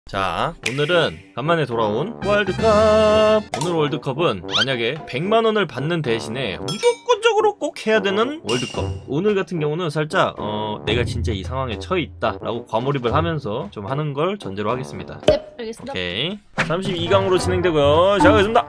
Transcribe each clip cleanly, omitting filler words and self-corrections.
자, 오늘은 간만에 돌아온 월드컵. 오늘 월드컵은 만약에 100만원을 받는 대신에 무조건적으로 꼭 해야 되는 월드컵. 오늘 같은 경우는 살짝 내가 진짜 이 상황에 처해 있다 라고 과몰입을 하면서 좀 하는 걸 전제로 하겠습니다. 네, 알겠습니다. 오케이, 32강으로 진행되고요. 자, 가겠습니다.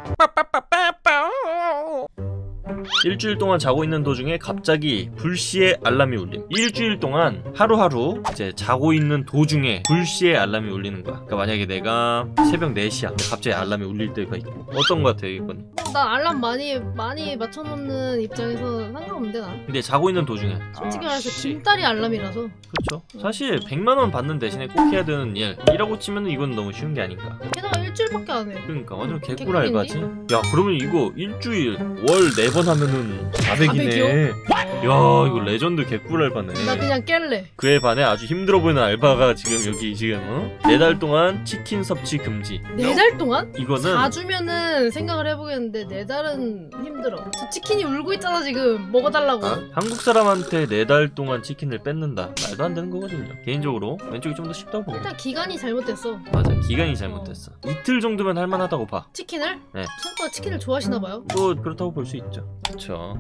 일주일 동안 자고 있는 도중에 갑자기 불시에 알람이 울림. 일주일 동안 하루하루 이제 자고 있는 도중에 불시에 알람이 울리는 거야. 그러니까 만약에 내가 새벽 4시야 갑자기 알람이 울릴 때가 있고. 어떤 거 같아요 이건? 난 알람 많이 맞춰놓는 입장에서 상관없는데 난. 근데 자고 있는 도중에 솔직히 말해서 김딸이 알람이라서. 그렇죠. 사실 100만원 받는 대신에 꼭 해야 되는 일이라고 치면 이건 너무 쉬운 게 아닌가. 게다가 일주일밖에 안 해. 그러니까 완전 개꿀 개꿀인데? 알바지. 야, 그러면 이거 일주일 월 4번 하면은 400이네. 야, 이거 레전드 개꿀 알바네. 나 그냥 깰래. 그에 반해 아주 힘들어 보이는 알바가 지금 여기 지금 4달 동안 치킨 섭취 금지. 4달 동안? 이거는 4주면은 생각을 해보겠는데 4달은 힘들어. 저 치킨이 울고 있잖아 지금. 먹어달라고. 한국 사람한테 4달 동안 치킨을 뺏는다. 말도 안 되는 거거든요. 개인적으로 왼쪽이 좀 더 쉽다고 봅니다. 일단 기간이 잘못됐어. 맞아, 기간이 잘못됐어. 이틀 정도면 할만하다고 봐. 치킨을? 네. 생각보다 치킨을 좋아하시나봐요. 또 그렇다고 볼 수 있죠. 그쵸.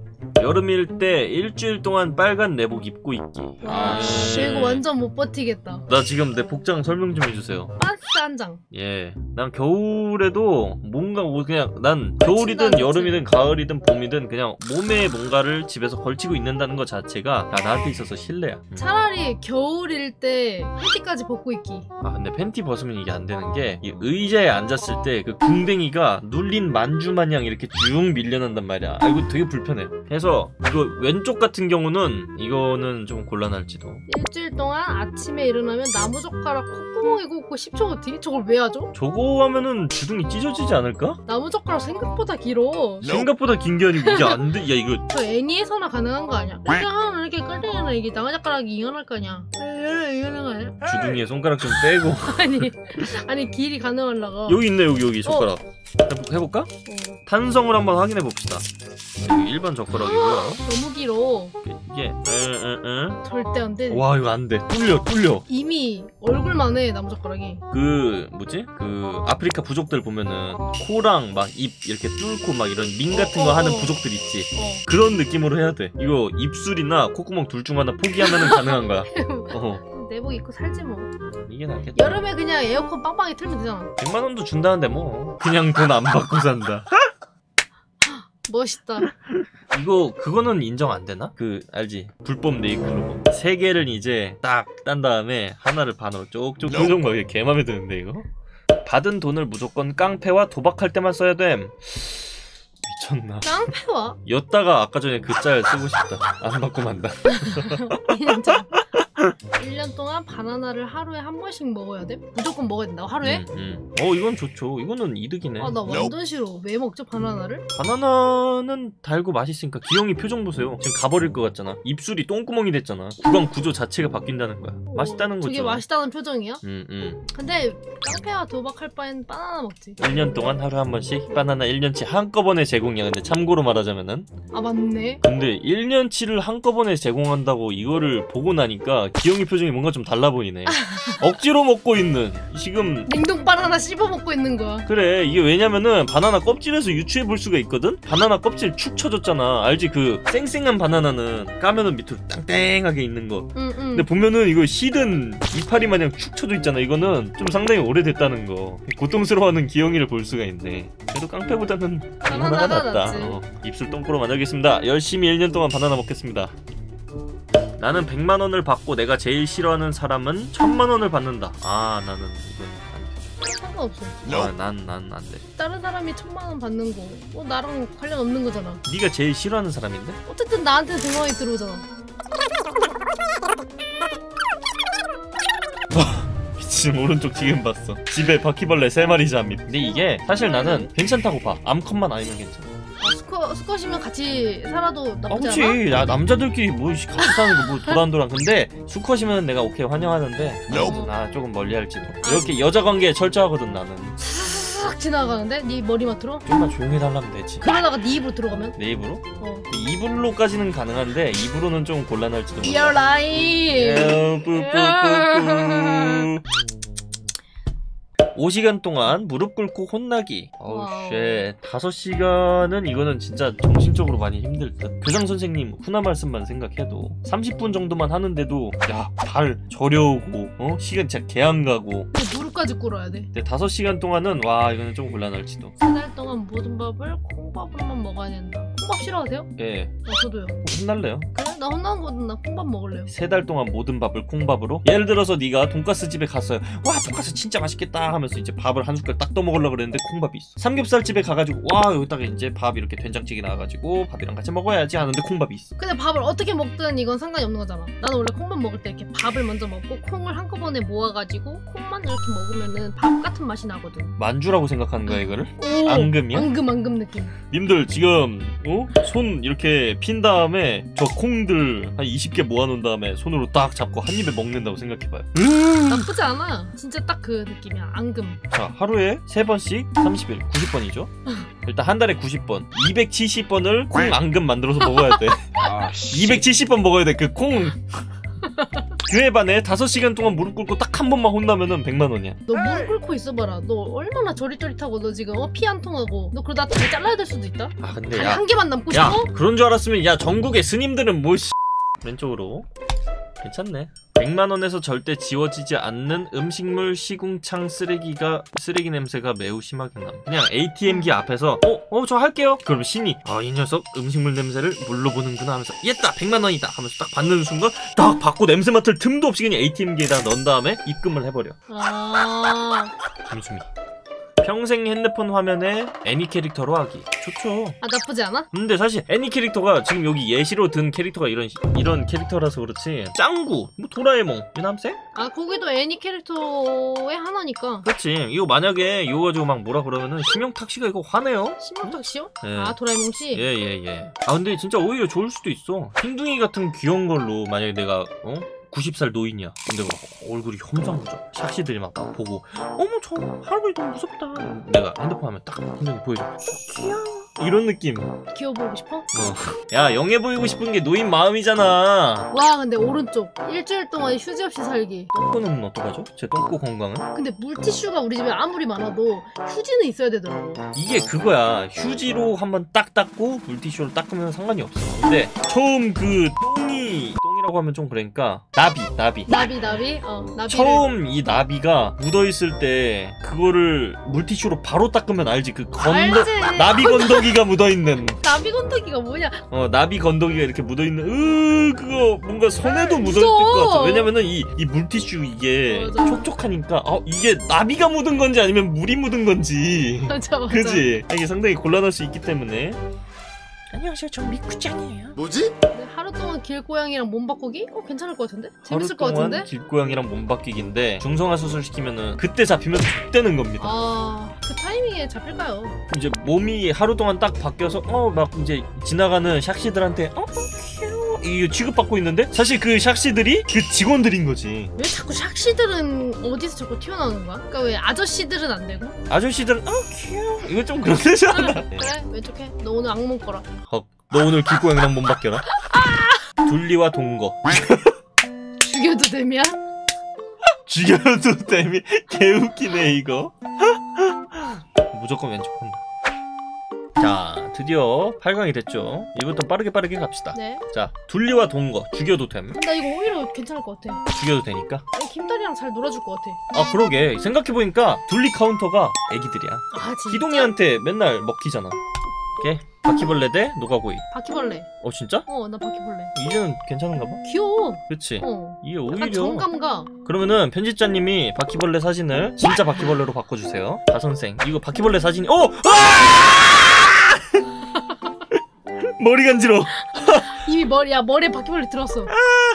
여름일 때 일주일 동안 빨간 내복 입고 있기. 와, 이거 완전 못 버티겠다. 나 지금 내 복장 설명 좀 해주세요. 박스 한 장. 예, 난 겨울에도 뭔가 그냥 난 겨울이든 걸친다는 여름이든 가을이든 봄이든 그냥 몸에 뭔가를 집에서 걸치고 있는다는 것 자체가 나한테 있어서 신뢰야. 차라리 겨울일 때 팬티까지 벗고 있기. 아, 근데 팬티 벗으면 이게 안 되는 게 이 의자에 앉았을 때 그 궁뎅이가 눌린 만주 마냥 이렇게 쭉 밀려난단 말이야. 아, 이거 되게 불편해. 해서 이거 왼쪽 같은 경우는 이거는 좀 곤란할지도. 일주일 동안 아침에 일어나면 나무젓가락 콧구멍에 꽂고 10초 뒤? 저걸 왜 하죠? 저거 하면은 주둥이 찢어지지 않을까? 나무젓가락 생각보다 길어. 생각보다 긴 게 아니고 이게 안 돼. 야, 이거 저 애니에서나 가능한 거 아니야? 이렇게 하면 이렇게 끌리면 이게 나무젓가락이 이완할 거 아니야? 이완한 거 아니야? 주둥이에 손가락 좀 떼고. 아니 길이 가능하려고. 여기 있네, 여기 손가락. 해볼까? 탄성을 한번 확인해 봅시다. 여기 일반 젓가락이고요. 너무 길어. 이게 절대 안 돼. 와, 이거 안 돼. 뚫려. 이미 얼굴만 해 나무젓가락이. 그 뭐지? 그 아프리카 부족들 보면은 코랑 막 입 이렇게 뚫고 막 이런 링 같은 거 하는 부족들 있지. 그런 느낌으로 해야 돼. 이거 입술이나 콧구멍 둘 중 하나 포기하면은 가능한 거야. 내복 입고 살지 뭐. 이게 낫겠다. 여름에 그냥 에어컨 빵빵히 틀면 되잖아. 100만 원도 준다는데 뭐 그냥 돈 안 받고 산다. 멋있다. 그거는 인정 안 되나? 그 알지? 불법 네이클로버 3개를 이제 딱 딴 다음에 하나를 반으로 쪽쪽 표정 봐. 이게 개 맘에 드는데 이거? 받은 돈을 무조건 깡패와 도박할 때만 써야 됨. 미쳤나? 깡패와? 였다가 아까 전에 그 짤 쓰고 싶다. 안 받고 만다. 1년 동안 바나나를 하루에 한 번씩 먹어야 돼? 무조건 먹어야 된다고? 하루에? 이건 좋죠. 이거는 이득이네. 아, 나 완전 싫어. 왜 먹죠 바나나를? 바나나는 달고 맛있으니까. 기영이 표정 보세요. 지금 가버릴 것 같잖아. 입술이 똥구멍이 됐잖아. 구강 구조 자체가 바뀐다는 거야. 맛있다는 거죠. 저게 맛있다는 표정이야? 근데 깡패와 도박할 바엔 바나나 먹지. 1년 동안 하루 한 번씩 바나나 1년치 한꺼번에 제공이야. 근데 참고로 말하자면은, 아 맞네. 근데 1년치를 한꺼번에 제공한다고 이거를 보고 나니까 기영이 표정이 뭔가 좀 달라 보이네. 억지로 먹고 있는 지금 냉동 바나나 씹어 먹고 있는 거야. 그래, 이게 왜냐면은 바나나 껍질에서 유추해 볼 수가 있거든? 바나나 껍질 축 쳐졌잖아. 알지? 그 쌩쌩한 바나나는 까면은 밑으로 땡땡하게 있는 거. 근데 보면은 이거 시든 이파리 마냥 축 쳐져 있잖아. 이거는 좀 상당히 오래됐다는 거. 고통스러워하는 기영이를 볼 수가 있네. 그래도 깡패보다는 바나나가 낫다. 입술 똥꼬로 만들겠습니다. 열심히 1년 동안 바나나 먹겠습니다. 나는 100만 원을 받고 내가 제일 싫어하는 사람은 1000만 원을 받는다. 아, 나는 이건 안 돼. 상관없어. 난 안 돼. 다른 사람이 1000만 원 받는 거 나랑 관련 없는 거잖아. 네가 제일 싫어하는 사람인데? 어쨌든 나한테 100만 원이 들어오잖아. 미친, 오른쪽 지금 봤어. 집에 바퀴벌레 3마리 잠입. 근데 이게 사실 나는 괜찮다고 봐. 암컷만 아니면 괜찮아. 수컷이면 같이 살아도 나쁘지 그치. 않아? 야, 남자들끼리 뭐 같이 사는 거 뭐 도란도란. 근데 수컷이면 내가 오케이 환영하는데 나 조금 멀리 할지도. 이렇게 여자 관계에 철저하거든 나는. 싹 지나가는데? 네 머리 맡으러? 좀만 조용히 해달라면 되지. 그러다가 네 입으로 들어가면? 내 입으로? 입으로까지는 가능한데 입으로는 좀 곤란할지도 몰라. You're lying. 뿌뿌뿌뿌. 5시간 동안 무릎 꿇고 혼나기. 어우 쉣. 5시간은 이거는 진짜 정신적으로 많이 힘들 듯. 교장 선생님 훈화 말씀만 생각해도 30분 정도만 하는데도 야 발 저려오고 시간 진짜 개 안 가고. 무릎까지 꿇어야 돼. 근데 5시간 동안은 와 이거는 좀 곤란할지도. 3달 동안 모든 밥을 콩밥으로만 먹어야 된다. 콩밥 싫어하세요? 예. 저도요. 혼날래요? 그래? 나 혼나는 거든 나 콩밥 먹을래요. 3달 동안 모든 밥을 콩밥으로? 예를 들어서 네가 돈가스 집에 갔어요. 와 돈가스 진짜 맛있겠다 하면서 이제 밥을 한 숟갈 딱 떠먹으려고 그랬는데 콩밥이 있어. 삼겹살 집에 가가지고 와 여기다가 이제 밥 이렇게 된장찌개 나와가지고 밥이랑 같이 먹어야지 하는데 콩밥이 있어. 근데 밥을 어떻게 먹든 이건 상관이 없는 거잖아. 나는 원래 콩밥 먹을 때 이렇게 밥을 먼저 먹고 콩을 한꺼번에 모아가지고 콩만 이렇게 먹으면은 밥 같은 맛이 나거든. 만주라고 생각하는 거야 이거를? 오, 앙금이야? 앙금 느낌. 님들 지금 손 이렇게 핀 다음에 저 콩들 한 20개 모아놓은 다음에 손으로 딱 잡고 한 입에 먹는다고 생각해봐요. 나쁘지 않아. 진짜 딱 그 느낌이야. 앙금. 자 하루에 3번씩 30일 90번이죠. 일단 한 달에 90번 270번을 콩 앙금 만들어서 먹어야 돼. 270번 먹어야 돼 그 콩. 그에 반해 5시간 동안 무릎 꿇고 딱 한 번만 혼나면은 100만원이야. 너 무릎 꿇고 있어봐라. 너 얼마나 저릿저릿하고 너 지금 피 안 통하고 너 그러다 다리 잘라야 될 수도 있다. 아 근데 다리 야 한 개만 남고 야 싶어? 그런 줄 알았으면 야 전국의 스님들은 뭐 왼쪽으로 괜찮네. 100만원에서 절대 지워지지 않는 음식물 시궁창 쓰레기 냄새가 매우 심하게 남. 그냥 ATM기 앞에서 저 할게요. 그러면 신이 이 녀석 음식물 냄새를 물로 보는구나 하면서 얘다 100만원이다 하면서 딱 받는 순간 딱 받고 냄새 맡을 틈도 없이 그냥 ATM기에다 넣은 다음에 입금을 해버려. 재밌습니다. 평생 핸드폰 화면에 애니 캐릭터로 하기. 좋죠. 나쁘지 않아? 근데 사실 애니 캐릭터가 지금 여기 예시로 든 캐릭터가 이런 캐릭터라서 그렇지. 짱구, 뭐 도라에몽, 유남생? 거기도 애니 캐릭터의 하나니까. 그렇지. 이거 만약에 이거 가지고 막 뭐라 그러면은 심영탁씨가 이거 화내요. 심영탁씨요? 네. 도라에몽씨? 예. 근데 진짜 오히려 좋을 수도 있어. 흰둥이 같은 귀여운 걸로 만약에 내가 90살 노인이야. 근데 막 얼굴이 험상궂어. 샥시들이 막 보고 어머 저 할아버지 너무 무섭다. 내가 핸드폰 하면 딱 흰둥이 보여줘. 귀여워. 이런 느낌. 귀여워 보이고 싶어? 야 영해 보이고 싶은 게 노인 마음이잖아. 와 근데 오른쪽 일주일 동안 휴지 없이 살기. 똥꼬는 어떡하죠? 제 똥꼬 건강은? 근데 물티슈가 우리 집에 아무리 많아도 휴지는 있어야 되더라고. 이게 그거야. 휴지로 한번 딱 닦고 물티슈로 닦으면 상관이 없어. 근데 처음 그 똥이라고 하면 좀 그러니까 나비. 나비? 처음 이 나비가 묻어있을 때 그거를 물티슈로 바로 닦으면 알지. 그 나비 건더기가 묻어있는. 나비 건더기가 뭐냐? 나비 건더기가 이렇게 묻어있는 그거 뭔가 손에도 묻어있을 것 같아. 왜냐면은 이 물티슈 이게 맞아. 촉촉하니까 이게 나비가 묻은 건지 아니면 물이 묻은 건지. 맞아. 그지? 이게 상당히 곤란할 수 있기 때문에. 안녕하세요, 전 미쿠짱이에요. 뭐지? 하루 동안 길고양이랑 몸 바꾸기? 괜찮을 것 같은데? 재밌을 것 하루 동안 같은데? 길고양이랑 몸 바뀌기인데 중성화 수술 시키면은 그때 잡히면 X되는 겁니다. 그 타이밍에 잡힐까요? 이제 몸이 하루 동안 딱 바뀌어서 막 이제 지나가는 샥시들한테 귀여워 이 취급받고 있는데 사실 그 샥시들이 그 직원들인 거지. 왜 자꾸 샥시들은 어디서 자꾸 튀어나오는 거야? 그러니까 왜 아저씨들은 안 되고? 아저씨들은 귀여워 이거 좀 그렇지 않아? 그래 왼쪽해. 너 오늘 악몽 꿔라. 너 오늘 길고양이랑 몸 바뀌어라. 둘리와 동거. 죽여도 됨이야? 죽여도 됨이 개웃기네 이거. 무조건 왼쪽 한다. 자 드디어 8강이 됐죠. 이부터 빠르게 갑시다. 네. 자 둘리와 동거 죽여도 됨. 나 이거 오히려 괜찮을 것 같아. 죽여도 되니까. 김다리랑 잘 놀아줄 것 같아. 그러게 생각해보니까 둘리 카운터가 애기들이야. 진짜? 희동이한테 맨날 먹히잖아. 오케이. 바퀴벌레 대 노가고이. 바퀴벌레. 진짜? 나 바퀴벌레. 이제는 괜찮은가 봐. 귀여워. 그치? 이게 약간 오히려 정감가. 그러면은 편집자님이 바퀴벌레 사진을 진짜 바퀴벌레로 바꿔주세요. 다선생 이거 바퀴벌레 사진이 머리 간지러. 이미 머리에 바퀴벌레 들었어.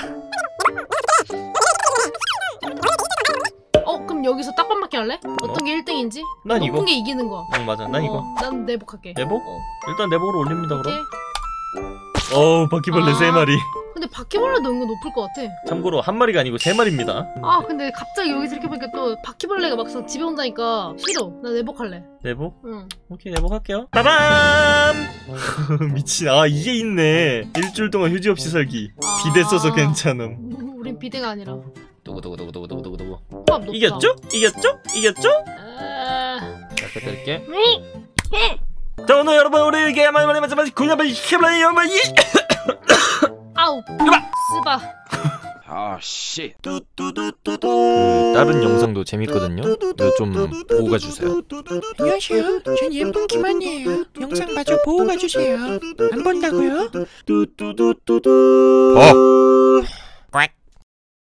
그럼 여기서 딱밤맞기 할래? 어떤 게 1등인지? 난 이거. 높은 게 이기는 거야. 맞아 난 이거. 난 내복할게. 내복? 일단 내복으로 올립니다 그럼. 오케이. 바퀴벌레 3마리. 근데 바퀴벌레도 은근 높을 것 같아. 참고로 한 마리가 아니고 3마리입니다. 근데 갑자기 여기서 이렇게 보니까 또 바퀴벌레가 막상 집에 온다니까 싫어. 나 내복할래. 내복? 응. 오케이 내복할게요. 빠밤! 미친. 이게 있네. 일주일 동안 휴지 없이 살기. 비데 써서 괜찮음. 우린 비대가 아니라. 두구두구두구두구두구두구. 호흡 높다. 이겼죠? 빼드릴게. 자 오늘 여러분 우리 이게 많이 마찬가지 군야바이 시켜봐요 여러분. 아우 쓰바. 아씨. 그 다른 영상도 재밌거든요. 이거 좀 보고 가주세요. 안녕하세요. 전 예쁜 김한이에요. 영상 마저 보고 가주세요. 안 본다고요? 어.